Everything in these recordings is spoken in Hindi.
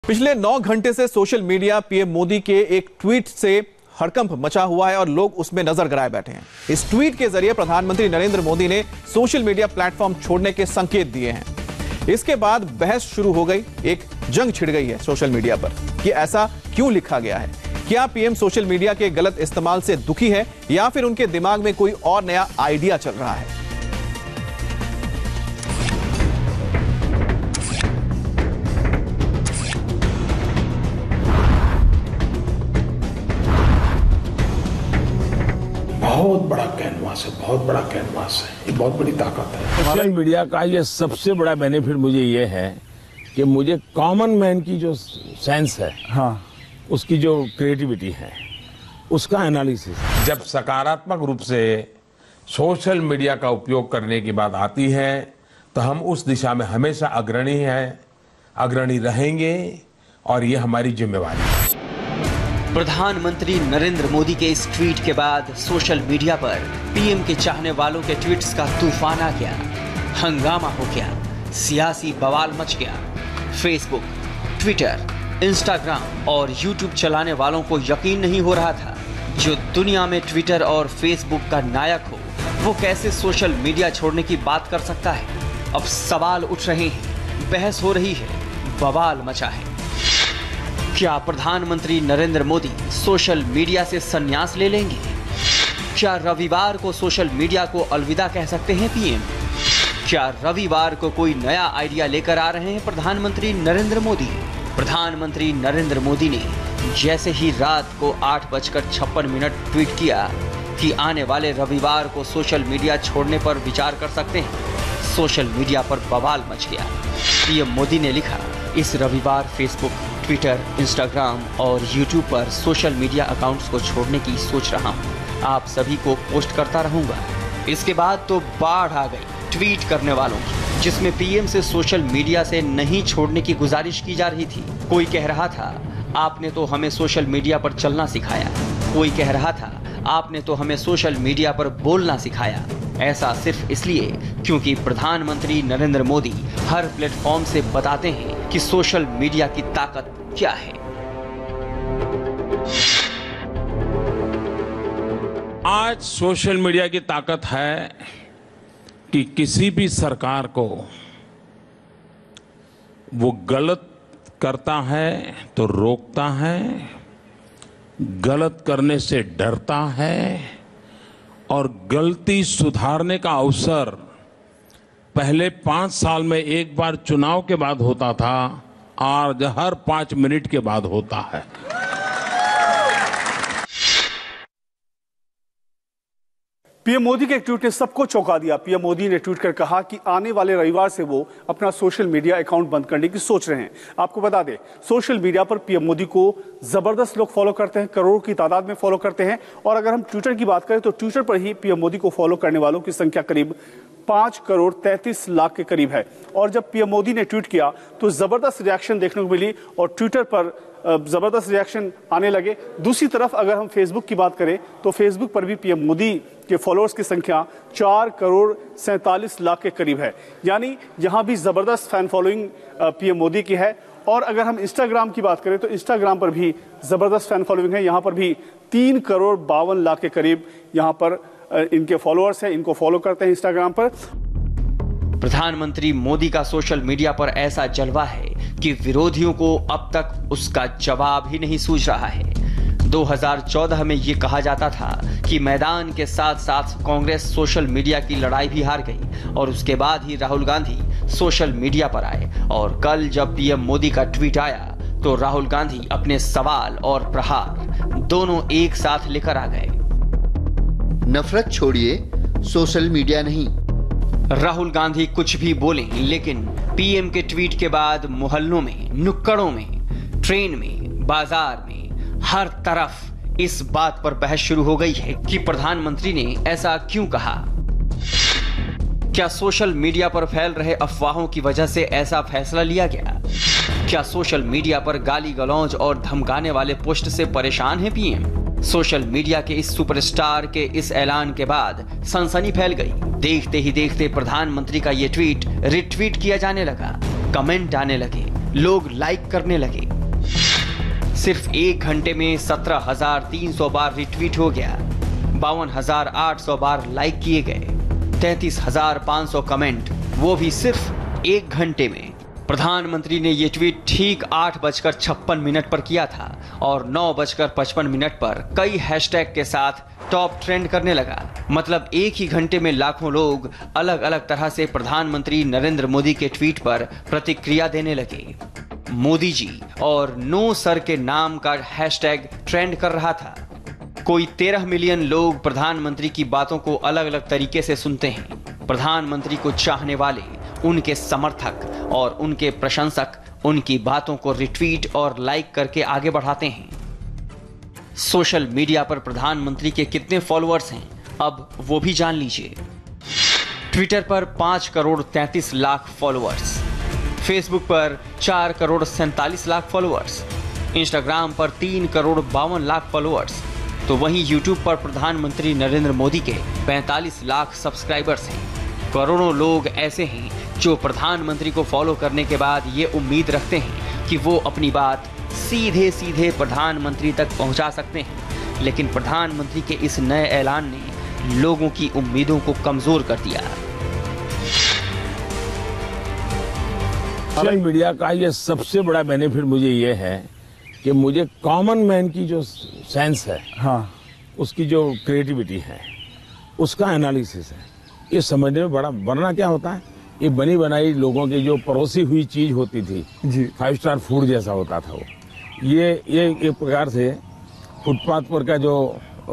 पिछले 9 घंटे से सोशल मीडिया पीएम मोदी के एक ट्वीट से हड़कंप मचा हुआ है और लोग उसमें नजर गड़ाए बैठे हैं। इस ट्वीट के जरिए प्रधानमंत्री नरेंद्र मोदी ने सोशल मीडिया प्लेटफॉर्म छोड़ने के संकेत दिए हैं। इसके बाद बहस शुरू हो गई, एक जंग छिड़ गई है सोशल मीडिया पर कि ऐसा क्यों लिखा गया है। क्या पीएम सोशल मीडिया के गलत इस्तेमाल से दुखी है या फिर उनके दिमाग में कोई और नया आइडिया चल रहा है। बहुत बड़ा कैनवास है, बहुत बड़ा कैनवास है, ये बहुत बड़ी ताकत है। सोशल मीडिया का ये सबसे बड़ा बेनिफिट मुझे ये है कि मुझे कॉमन मैन की जो सेंस है, उसकी जो क्रिएटिविटी है, उसका एनालिसिस। जब सकारात्मक रूप से सोशल मीडिया का उपयोग करने की बात आती है तो हम उस दिशा में हमेशा अग्रणी हैं, अग्रणी रहेंगे और ये हमारी जिम्मेवारी है। प्रधानमंत्री नरेंद्र मोदी के इस ट्वीट के बाद सोशल मीडिया पर पीएम के चाहने वालों के ट्वीट्स का तूफान आ गया, हंगामा हो गया, सियासी बवाल मच गया। फेसबुक, ट्विटर, इंस्टाग्राम और यूट्यूब चलाने वालों को यकीन नहीं हो रहा था। जो दुनिया में ट्विटर और फेसबुक का नायक हो, वो कैसे सोशल मीडिया छोड़ने की बात कर सकता है। अब सवाल उठ रहे हैं, बहस हो रही है, बवाल मचा है। क्या प्रधानमंत्री नरेंद्र मोदी सोशल मीडिया से संन्यास ले लेंगे? क्या रविवार को सोशल मीडिया को अलविदा कह सकते हैं पीएम? क्या रविवार को कोई नया आइडिया लेकर आ रहे हैं प्रधानमंत्री नरेंद्र मोदी? प्रधानमंत्री नरेंद्र मोदी ने जैसे ही रात को 8:56 ट्वीट किया कि आने वाले रविवार को सोशल मीडिया छोड़ने पर विचार कर सकते हैं, सोशल मीडिया पर बवाल मच गया। पीएम मोदी ने लिखा, इस रविवार फेसबुक, ट्विटर, इंस्टाग्राम और यूट्यूब पर सोशल मीडिया अकाउंट्स को छोड़ने की सोच रहा हूं। आप सभी को पोस्ट करता रहूंगा। इसके बाद तो बाढ़ आ गई ट्वीट करने वालों की, जिसमें पीएम से सोशल मीडिया से नहीं छोड़ने की गुजारिश की जा रही थी। कोई कह रहा था, आपने तो हमें सोशल मीडिया पर चलना सिखाया। कोई कह रहा था, आपने तो हमें सोशल मीडिया पर बोलना सिखाया। ऐसा सिर्फ इसलिए क्योंकि प्रधानमंत्री नरेंद्र मोदी हर प्लेटफॉर्म से बताते हैं कि सोशल मीडिया की ताकत क्या है। आज सोशल मीडिया की ताकत है कि किसी भी सरकार को वो गलत करता है तो रोकता है, गलत करने से डरता है और गलती सुधारने का अवसर पहले 5 साल में एक बार चुनाव के बाद होता था, आज हर 5 मिनट के बाद होता है। पीएम मोदी के एक ट्वीट ने सबको चौंका दिया। पीएम मोदी ने ट्वीट कर कहा कि आने वाले रविवार से वो अपना सोशल मीडिया अकाउंट बंद करने की सोच रहे हैं। आपको बता दें, सोशल मीडिया पर पीएम मोदी को जबरदस्त लोग फॉलो करते हैं, करोड़ों की तादाद में फॉलो करते हैं। और अगर हम ट्विटर की बात करें तो ट्विटर पर ही पीएम मोदी को फॉलो करने वालों की संख्या करीब 5,33,00,000 के करीब है। और जब पीएम मोदी ने ट्वीट किया तो जबरदस्त रिएक्शन देखने को मिली और ट्विटर पर जबरदस्त रिएक्शन आने लगे। दूसरी तरफ अगर हम फेसबुक की बात करें तो फेसबुक पर भी पीएम मोदी के फॉलोअर्स की संख्या 4,47,00,000 के करीब है। यानी यहां भी जबरदस्त फैन फॉलोइंग पीएम मोदी की है। और अगर हम इंस्टाग्राम की बात करें तो इंस्टाग्राम पर भी जबरदस्त फैन फॉलोइंग है। यहां पर भी 3,52,00,000 के करीब यहां पर इनके फॉलोअर्स हैं, इनको फॉलो करते हैं इंस्टाग्राम पर। प्रधानमंत्री मोदी का सोशल मीडिया पर ऐसा जलवा है कि विरोधियों को अब तक उसका जवाब ही नहीं सूझ रहा है। 2014 में ये कहा जाता था कि मैदान के साथ साथ कांग्रेस सोशल मीडिया की लड़ाई भी हार गई और उसके बाद ही राहुल गांधी सोशल मीडिया पर आए। और कल जब पीएम मोदी का ट्वीट आया तो राहुल गांधी अपने सवाल और प्रहार दोनों एक साथ लेकर आ गए। नफरत छोड़िए, सोशल मीडिया नहीं। राहुल गांधी कुछ भी बोले, लेकिन पीएम के ट्वीट के बाद मोहल्लों में, नुक्कड़ों में, ट्रेन में, बाजार में, हर तरफ इस बात पर बहस शुरू हो गई है कि प्रधानमंत्री ने ऐसा क्यों कहा। क्या सोशल मीडिया पर फैल रहे अफवाहों की वजह से ऐसा फैसला लिया गया? क्या सोशल मीडिया पर गाली गलौज और धमकाने वाले पोस्ट से परेशान है पीएम? सोशल मीडिया के इस सुपरस्टार के इस ऐलान के बाद सनसनी फैल गई। देखते ही देखते प्रधानमंत्री का ये ट्वीट रिट्वीट किया जाने लगा, कमेंट आने लगे, लोग लाइक करने लगे। सिर्फ 1 घंटे में 17,300 बार रिट्वीट हो गया, 52,800 बार लाइक किए गए, 33,500 कमेंट, वो भी सिर्फ 1 घंटे में। प्रधानमंत्री ने ये ट्वीट ठीक 8:56 पर किया था और 9:55 पर कई हैशटैग के साथ टॉप ट्रेंड करने लगा। मतलब एक ही घंटे में लाखों लोग अलग अलग तरह से प्रधानमंत्री नरेंद्र मोदी के ट्वीट पर प्रतिक्रिया देने लगे। मोदी जी और नो सर के नाम का हैशटैग ट्रेंड कर रहा था। कोई 13 मिलियन लोग प्रधानमंत्री की बातों को अलग अलग तरीके से सुनते हैं। प्रधानमंत्री को चाहने वाले, उनके समर्थक और उनके प्रशंसक उनकी बातों को रिट्वीट और लाइक करके आगे बढ़ाते हैं। सोशल मीडिया पर प्रधानमंत्री के कितने फॉलोअर्स हैं, अब वो भी जान लीजिए। ट्विटर पर 5,33,00,000 फॉलोअर्स, फेसबुक पर 4,47,00,000 फॉलोअर्स, इंस्टाग्राम पर 3,52,00,000 फॉलोअर्स, तो वहीं यूट्यूब पर प्रधानमंत्री नरेंद्र मोदी के 45 लाख सब्सक्राइबर्स हैं। करोड़ों लोग ऐसे हैं जो प्रधानमंत्री को फॉलो करने के बाद ये उम्मीद रखते हैं कि वो अपनी बात सीधे सीधे प्रधानमंत्री तक पहुंचा सकते हैं। लेकिन प्रधानमंत्री के इस नए ऐलान ने लोगों की उम्मीदों को कमजोर कर दिया। सोशल मीडिया का ये सबसे बड़ा बेनिफिट मुझे ये है कि मुझे कॉमन मैन की जो सेंस है, हाँ, उसकी जो क्रिएटिविटी है, उसका एनालिसिस है, ये समझने में बड़ा, वरना क्या होता है, ये बनी बनाई लोगों की जो परोसी हुई चीज होती थी जी, 5 स्टार फूड जैसा होता था वो, ये एक प्रकार से फुटपाथ पर का जो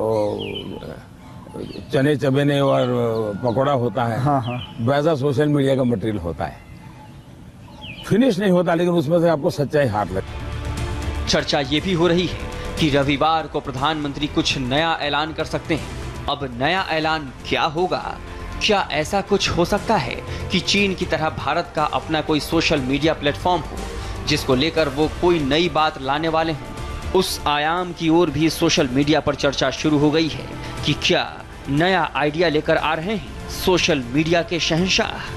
चने चबेने और पकौड़ा होता है, हाँ, हाँ, वैसा सोशल मीडिया का मटेरियल होता है। फिनिश नहीं होता लेकिन उसमें से आपको सच्चाई हाथ लगती। चर्चा ये भी हो रही है कि रविवार को प्रधानमंत्री कुछ नया ऐलान कर सकते हैं। अब नया ऐलान क्या होगा? क्या ऐसा कुछ हो सकता है कि चीन की तरह भारत का अपना कोई सोशल मीडिया प्लेटफॉर्म हो जिसको लेकर वो कोई नई बात लाने वाले हों? उस आयाम की ओर भी सोशल मीडिया पर चर्चा शुरू हो गई है कि क्या नया आइडिया लेकर आ रहे हैं सोशल मीडिया के शहंशाह।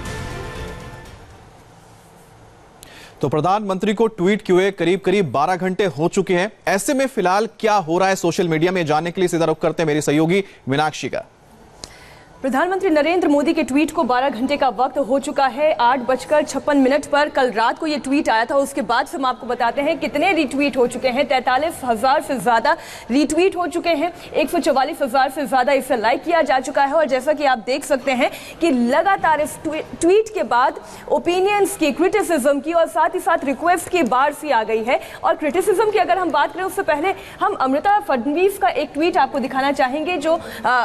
तो प्रधानमंत्री को ट्वीट किए करीब 12 घंटे हो चुके हैं। ऐसे में फिलहाल क्या हो रहा है सोशल मीडिया में, जानने के लिए सीधा रुख करते हैं मेरी सहयोगी मीनाक्षी का। प्रधानमंत्री नरेंद्र मोदी के ट्वीट को 12 घंटे का वक्त हो चुका है। 8:56 पर कल रात को ये ट्वीट आया था। उसके बाद से हम आपको बताते हैं कितने रिट्वीट हो चुके हैं। 43,000 से ज्यादा रिट्वीट हो चुके हैं, 144,000 से ज्यादा इसे लाइक किया जा चुका है। और जैसा कि आप देख सकते हैं कि लगातार इस ट्वीट के बाद ओपिनियंस की, क्रिटिसिज्म की और साथ ही साथ रिक्वेस्ट की बाढ़ सी आ गई है। और क्रिटिसिज्म की अगर हम बात करें उससे पहले हम अमृता फडणवीस का एक ट्वीट आपको दिखाना चाहेंगे जो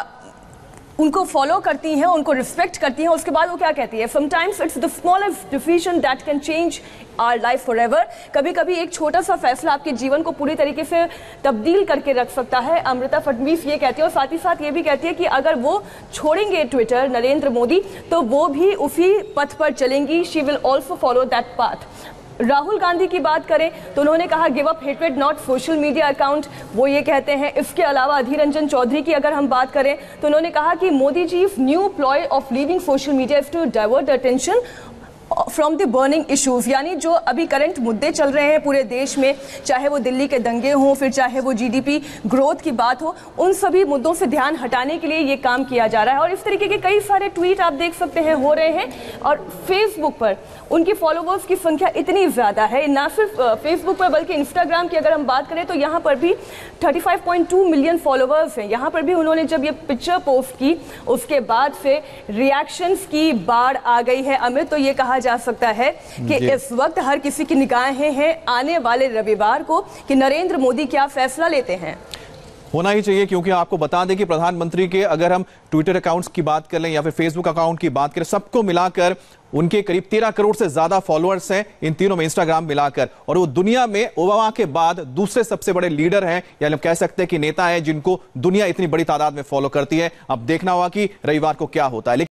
उनको फॉलो करती हैं, उनको रिस्पेक्ट करती हैं। उसके बाद वो क्या कहती है, sometimes it's the smallest decision that can change our life forever. कभी कभी एक छोटा सा फैसला आपके जीवन को पूरी तरीके से तब्दील करके रख सकता है। अमृता फडणवीस ये कहती है और साथ ही साथ ये भी कहती है कि अगर वो छोड़ेंगे ट्विटर नरेंद्र मोदी तो वो भी उसी पथ पर चलेंगी। She will also follow that path. Rahul Gandhi की बात करें तो उन्होंने कहा give up hatred not social media account, वो ये कहते हैं। इसके अलावा अधीर रंजन चौधरी की अगर हम बात करें तो उन्होंने कहा कि Modi ji new ploy of leaving social media is to divert the attention from the burning issues, यानी जो अभी करंट मुद्दे चल रहे हैं पूरे देश में, चाहे वो दिल्ली के दंगे हों, फिर चाहे वो जीडीपी ग्रोथ की बात हो, उन सभी मुद्दों से ध्यान हटाने के लिए ये काम किया जा रहा है। और इस तरीके के कई सारे ट्वीट आप देख सकते हैं हो रहे हैं। और फेसबुक पर उनकी फॉलोवर्स की संख्या इतनी ज्यादा है, ना सिर्फ फेसबुक पर बल्कि इंस्टाग्राम की अगर हम बात करें तो यहाँ पर भी 35.2 मिलियन फॉलोवर्स हैं। यहाँ पर भी उन्होंने जब ये पिक्चर पोस्ट की उसके बाद से रिएक्शंस की बाढ़ आ गई है। अमित, तो ये कहा जा सकता है कि इस वक्त हर किसी की निगाहें हैं आने वाले रविवार को कि नरेंद्र मोदी क्या फैसला लेते हैं। होना ही चाहिए, क्योंकि आपको बता दें कि प्रधानमंत्री के अगर हम ट्विटर अकाउंट्स की बात कर लें या फिर फेसबुक अकाउंट की बात करें, सबको मिलाकर उनके करीब 13 करोड़ से ज्यादा फॉलोअर्स हैं, इन तीनों में इंस्टाग्राम मिलाकर। और वो दुनिया में ओबामा के बाद दूसरे सबसे बड़े लीडर हैं, या कह सकते हैं कि नेता हैं जिनको दुनिया इतनी बड़ी तादाद में फॉलो करती है। अब देखना होगा कि रविवार को क्या होता है।